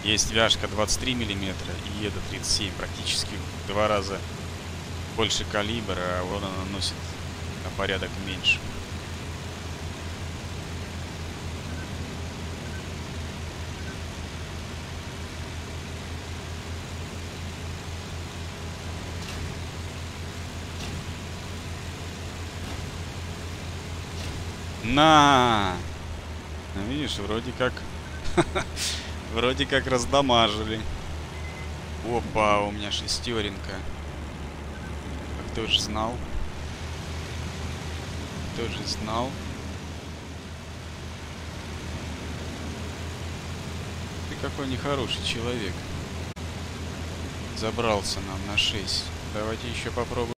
Есть вяжка 23 миллиметра и еда 37, практически в 2 раза больше калибра, а урона наносит на порядок меньше. На! Ну, видишь, вроде как... Вроде как раздамажили. Опа, у меня шестеренка. Кто же знал? Кто же знал? Ты какой нехороший человек. Забрался нам на 6. Давайте еще попробуем.